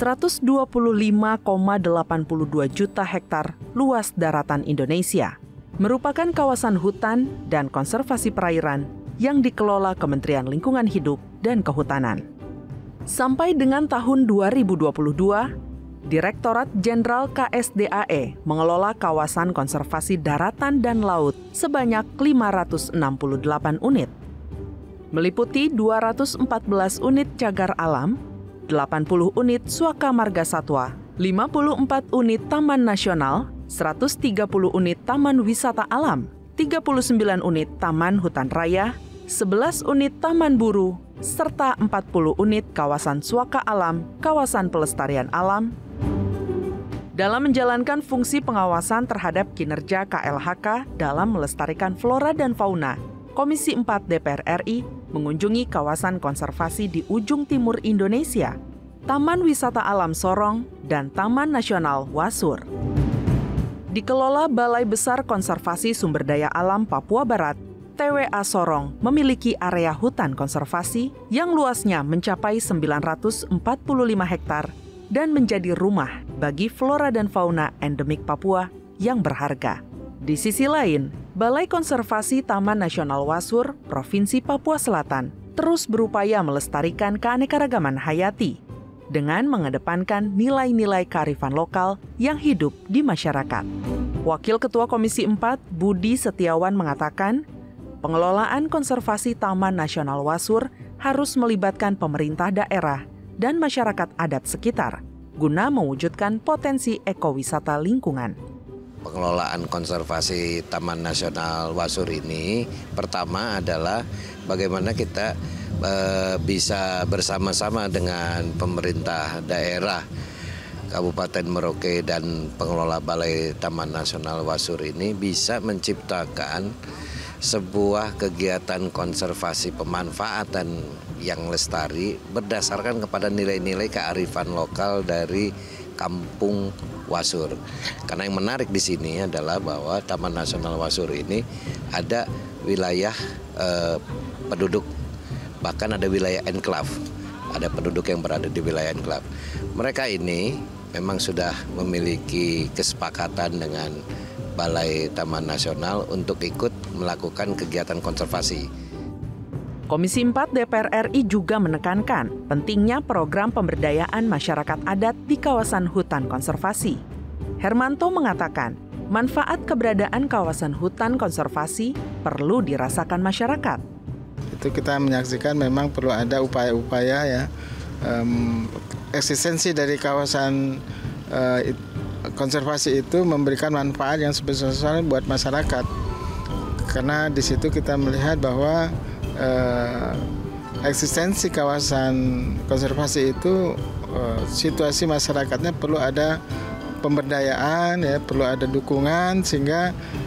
125,82 juta hektar luas daratan Indonesia, merupakan kawasan hutan dan konservasi perairan yang dikelola Kementerian Lingkungan Hidup dan Kehutanan. Sampai dengan tahun 2022, Direktorat Jenderal KSDAE mengelola kawasan konservasi daratan dan laut sebanyak 568 unit, meliputi 214 unit cagar alam, 80 unit suaka marga satwa, 54 unit taman nasional, 130 unit taman wisata alam, 39 unit taman hutan raya, 11 unit taman buru, serta 40 unit kawasan suaka alam, kawasan pelestarian alam. Dalam menjalankan fungsi pengawasan terhadap kinerja KLHK dalam melestarikan flora dan fauna, Komisi 4 DPR RI mengunjungi kawasan konservasi di ujung timur Indonesia, Taman Wisata Alam Sorong, dan Taman Nasional Wasur. Dikelola Balai Besar Konservasi Sumber Daya Alam Papua Barat, TWA Sorong memiliki area hutan konservasi yang luasnya mencapai 945 hektar dan menjadi rumah bagi flora dan fauna endemik Papua yang berharga. Di sisi lain, Balai Konservasi Taman Nasional Wasur, Provinsi Papua Selatan, terus berupaya melestarikan keanekaragaman hayati dengan mengedepankan nilai-nilai kearifan lokal yang hidup di masyarakat. Wakil Ketua Komisi 4, Budi Setiawan mengatakan, pengelolaan konservasi Taman Nasional Wasur harus melibatkan pemerintah daerah dan masyarakat adat sekitar guna mewujudkan potensi ekowisata lingkungan. Pengelolaan konservasi Taman Nasional Wasur ini pertama adalah bagaimana kita bisa bersama-sama dengan pemerintah daerah Kabupaten Merauke dan pengelola Balai Taman Nasional Wasur ini bisa menciptakan sebuah kegiatan konservasi pemanfaatan yang lestari berdasarkan kepada nilai-nilai kearifan lokal dari Kampung Wasur. Karena yang menarik di sini adalah bahwa Taman Nasional Wasur ini ada wilayah penduduk, bahkan ada wilayah enklave, ada penduduk yang berada di wilayah enklave. Mereka ini memang sudah memiliki kesepakatan dengan Balai Taman Nasional untuk ikut melakukan kegiatan konservasi. Komisi 4 DPR RI juga menekankan pentingnya program pemberdayaan masyarakat adat di kawasan hutan konservasi. Hermanto mengatakan, manfaat keberadaan kawasan hutan konservasi perlu dirasakan masyarakat. Itu kita menyaksikan memang perlu ada upaya-upaya ya, eksistensi dari kawasan konservasi itu memberikan manfaat yang sebesar-besarnya buat masyarakat. Karena di situ kita melihat bahwa eksistensi kawasan konservasi itu situasi masyarakatnya perlu ada pemberdayaan ya, perlu ada dukungan sehingga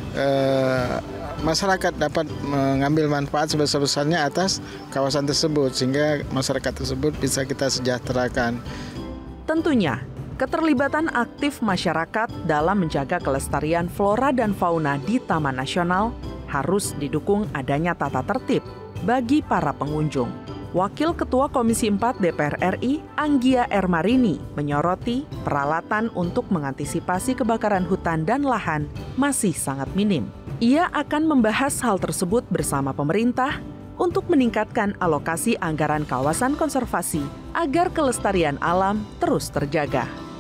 masyarakat dapat mengambil manfaat sebesar-besarnya atas kawasan tersebut sehingga masyarakat tersebut bisa kita sejahterakan. Tentunya keterlibatan aktif masyarakat dalam menjaga kelestarian flora dan fauna di Taman Nasional harus didukung adanya tata tertib bagi para pengunjung. Wakil Ketua Komisi 4 DPR RI, Anggia Ermarini, menyoroti peralatan untuk mengantisipasi kebakaran hutan dan lahan masih sangat minim. Ia akan membahas hal tersebut bersama pemerintah untuk meningkatkan alokasi anggaran kawasan konservasi agar kelestarian alam terus terjaga.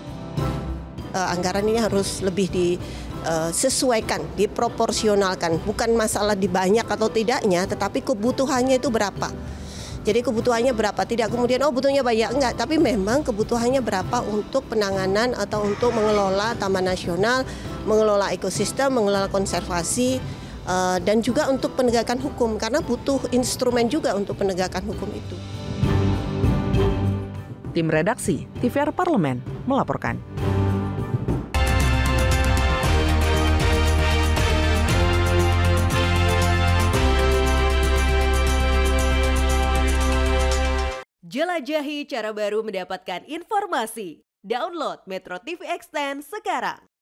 Anggaran ini harus lebih disesuaikan, diproporsionalkan. Bukan masalah dibanyak atau tidaknya, tetapi kebutuhannya itu berapa. Jadi kebutuhannya berapa, tidak kemudian butuhnya banyak, enggak. Tapi memang kebutuhannya berapa untuk penanganan atau untuk mengelola Taman Nasional, mengelola ekosistem, mengelola konservasi, dan juga untuk penegakan hukum. Karena butuh instrumen juga untuk penegakan hukum itu. Tim Redaksi TVR Parlemen melaporkan. Jelajahi cara baru mendapatkan informasi. Download Metro TV Extend sekarang.